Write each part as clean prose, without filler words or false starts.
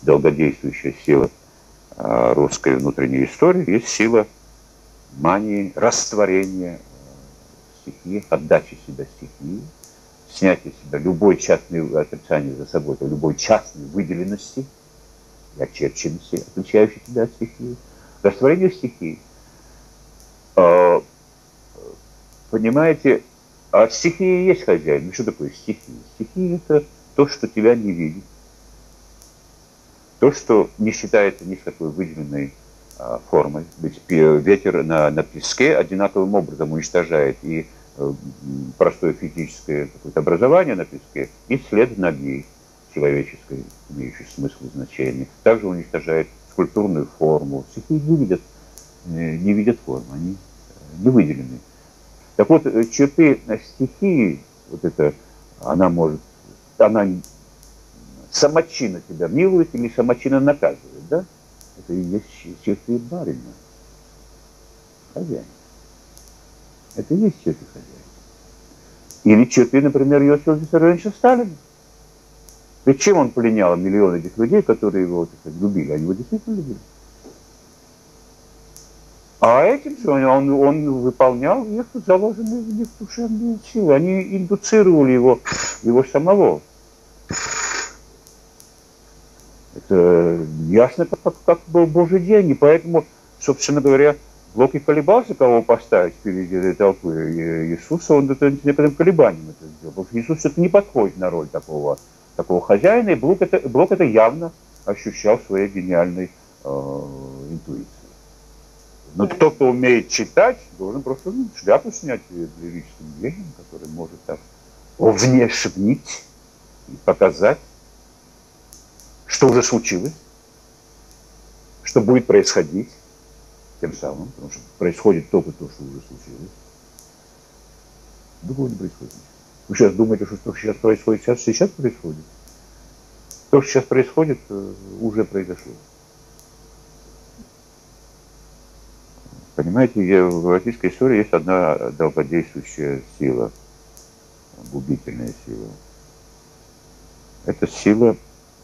долгодействующая сила русской внутренней истории, есть сила мании растворения стихии, отдачи себя стихии, снятие себя любой частной отрицания за собой, то любой частной выделенности и очерченности, отличающей себя от стихии. Растворение стихии. Понимаете, а стихия есть хозяин. Ну что такое стихия? Стихия – это то, что тебя не видит. То, что не считается ни с какой выделенной формой. Ведь ветер на песке одинаковым образом уничтожает и простое физическое какое-то образование на песке, и след ноги человеческой, имеющей смысл и значение. Также уничтожает скульптурную форму. Стихии не видят форм, они не выделены. Так вот, черты стихии, вот это, она самочинно тебя милует или самочинно наказывает, да? Это и есть черты барина, хозяина. Это и есть черты хозяина. Или черты, например, Иосифа Виссарионовича Сталина. Ведь чем он пленял миллионы этих людей, которые его, так сказать, любили? Они его действительно любили. А этим же он выполнял их заложенные в них душевные силы. Они индуцировали его самого. Это ясно, как был Божий день. И поэтому, собственно говоря, Блок и колебался, кого поставить впереди этой толпы Иисуса. Он это с некоторым колебанием это сделал. Потому что Иисус это не подходит на роль такого хозяина. И Блок это явно ощущал своей гениальной интуицией. Но кто умеет читать, должен просто шляпу снять перед лирическим гением, который может так внешнить и показать, что уже случилось, что будет происходить тем самым, потому что происходит только то, что уже случилось. Другого не происходит. Вы сейчас думаете, что сейчас происходит, сейчас происходит. То, что сейчас происходит, уже произошло. Понимаете, в российской истории есть одна долгодействующая сила, губительная сила. Это сила,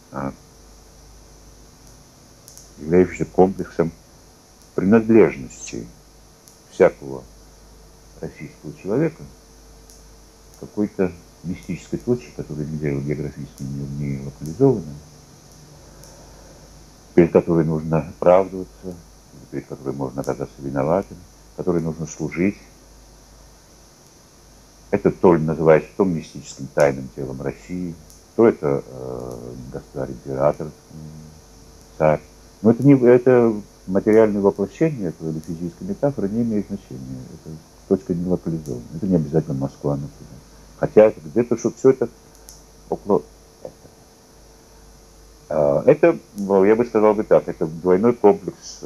являющаяся комплексом принадлежности всякого российского человека к какой-то мистической точке, которая нигде географически не локализована, перед которой нужно оправдываться, перед которой можно оказаться виноватым, которой нужно служить. Это то ли называется то мистическим тайным телом России, то это государь-император, царь. Но это материальное воплощение, это или физическая метафора не имеет значения. Это точка не локализована. Это не обязательно Москва, например. Хотя это где-то, что все это около этого. Это, я бы сказал бы так, это двойной комплекс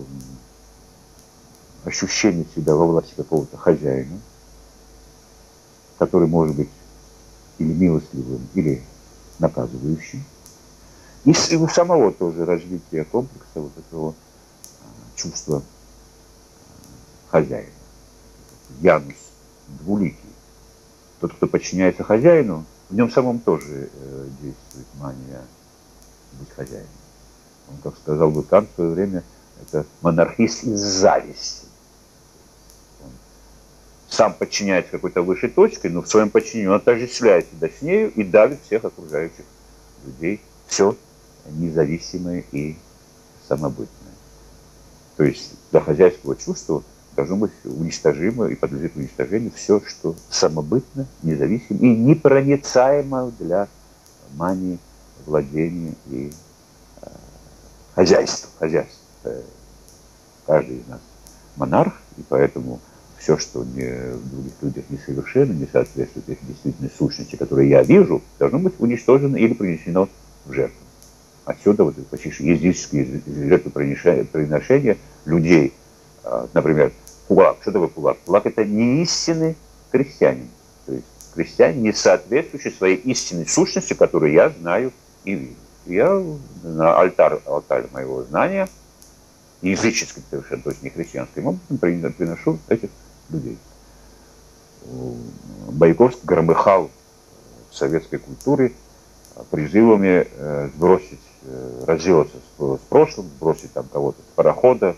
ощущения себя во власти какого-то хозяина, который может быть или милостливым, или наказывающим. И у самого тоже развития комплекса вот этого чувства хозяина. Янус двуликий. Тот, кто подчиняется хозяину, в нем самом тоже действует мания быть хозяином. Он, как сказал бы Кант в свое время, это монархист из зависти. Он сам подчиняется какой-то высшей точке, но в своем подчинении он отождествляет себя с нею и давит всех окружающих людей. Все независимое и самобытное. То есть для хозяйского чувства должно быть уничтожимо и подлежит уничтожению все, что самобытно, независимо и непроницаемо для мании владения и хозяйства. Каждый из нас монарх, и поэтому все, что в других людях несовершенно, не соответствует их действительной сущности, которую я вижу, должно быть уничтожено или принесено в жертву. Отсюда вот почти езидические жертвоприношения людей. Например, кулак. Что такое кулак? Кулак – это не истинный крестьянин. То есть крестьянин, не соответствующий своей истинной сущности, которую я знаю и вижу. Я на алтарь моего знания, языческим совершенно, то есть не христианским образом, приношу этих людей. Маяковский громыхал в советской культуре призывами сбросить, разделаться с прошлым, сбросить там кого-то с парохода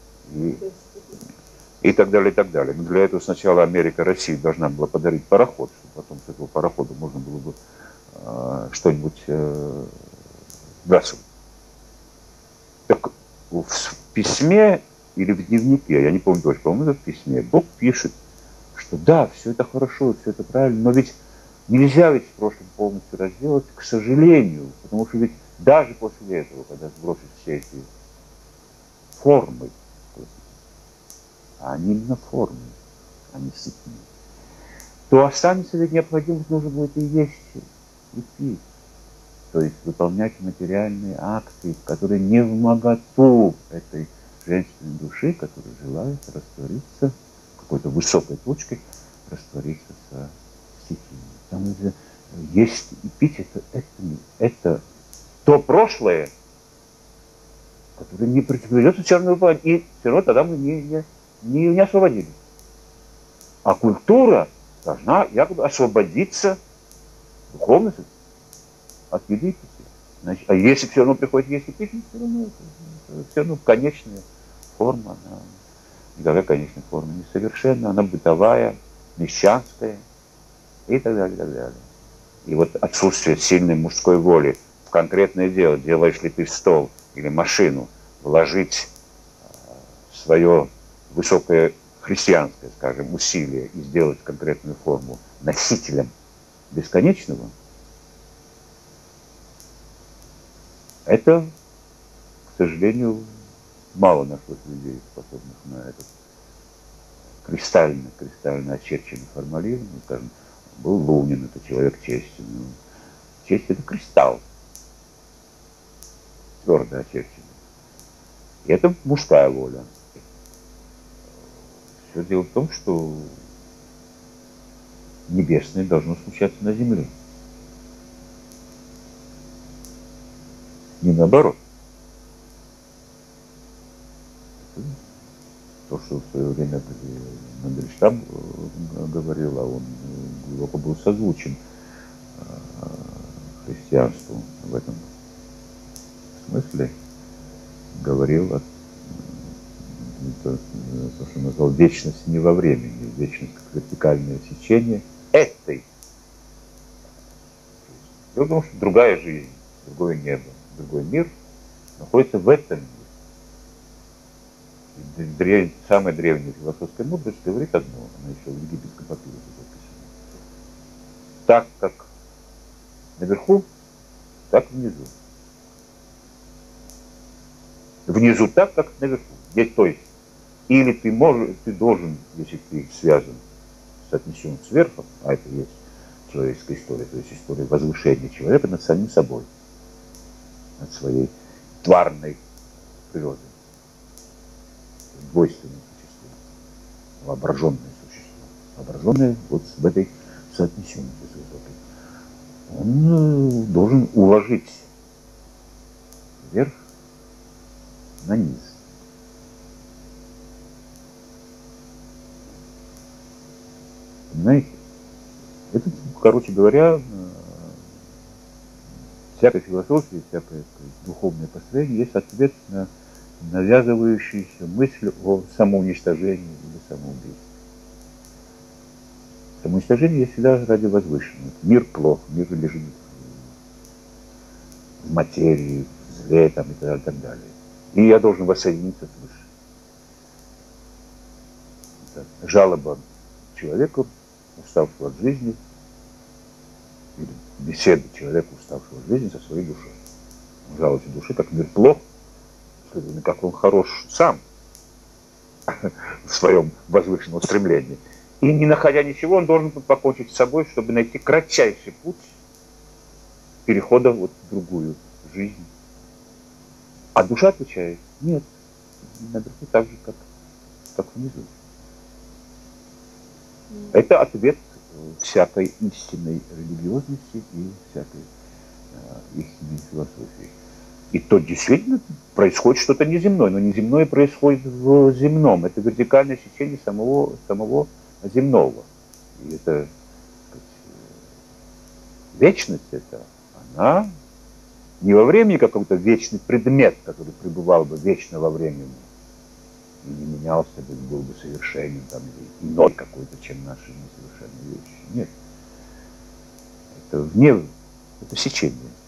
и так далее, и так далее. Но для этого сначала Америка, Россия должна была подарить пароход, чтобы потом с этого парохода можно было бы что-нибудь сбрасывать. Так в письме или в дневнике, я не помню точно, по-моему, это в письме, Бог пишет, что да, все это хорошо, все это правильно, но ведь нельзя ведь в прошлом полностью разделать, к сожалению, потому что ведь даже после этого, когда сбросить все эти формы, а они именно формы, а не сытные, то останется ведь необходимость, нужно будет и есть, и пить. То есть выполнять материальные акты, которые не в моготу этой женственной души, которая желает раствориться какой-то высокой точкой, раствориться со стихией. Потому что есть и пить это то прошлое, которое не придется все равно выполнять. И все равно тогда мы не освободились. А культура должна якобы освободиться духовно от еды и питья. Значит, а если все равно приходит есть и пить, все равно конечная форма, она никакая конечная форма несовершенна, она бытовая, мещанская и так далее, и так далее. И вот отсутствие сильной мужской воли в конкретное дело, делаешь ли ты стол или машину, вложить свое высокое христианское, скажем, усилие и сделать конкретную форму носителем бесконечного, это, к сожалению, мало нашлось людей, способных на этот кристально очерченный формализм. Скажем, был Лунин, это человек чести. Честь – это кристалл, твердо очерченный. И это мужская воля. Все дело в том, что небесное должно случаться на земле. Не наоборот. То, что в свое время Мандельштам говорил, а он глубоко был созвучен христианству в этом смысле, говорил о то, что назвал вечность не во времени, вечность как вертикальное сечение этой. Дело в том, что другая жизнь, другое небо, другой мир находится в этом мире. Самая древняя философская мудрость говорит одно, она еще в египетском папирусе записана. Так как наверху, так внизу. Внизу так, как наверху. Здесь, то есть, или ты должен, если ты связан, соотнесен с верхом, а это есть человеческая история, то есть история возвышения человека над самим собой, над своей тварной природой, двойственное существо, воображенное существо, воображенное вот в этой соотнесенности с высокой. Он должен уложить вверх на низ. Понимаете? Это, короче говоря, всякой философии, всякое духовное построение есть ответ на навязывающуюся мысль о самоуничтожении или самоубийстве. Самоуничтожение есть всегда ради возвышенного. Мир плох, мир лежит в материи, в зле там, и так далее. И я должен воссоединиться с высшим. Это жалоба человека, уставшего от жизни, или беседа человека, уставшего от жизни, со своей душой. Он жалуется души, как мир плох, как он хорош сам в своем возвышенном стремлении. И не находя ничего, он должен покончить с собой, чтобы найти кратчайший путь перехода вот в другую жизнь. А душа отвечает: нет, наверху так же, как внизу. Это ответ всякой истинной религиозности и всякой истинной философии. И то действительно происходит что-то неземное, но неземное происходит в земном. Это вертикальное сечение самого земного. И это, сказать, вечность эта, а не во времени какой-то вечный предмет, который пребывал бы вечно во времени и не менялся бы, был бы совершенен там, или иной какой-то, чем наши несовершенные вещи. Нет. Это вне, это сечение.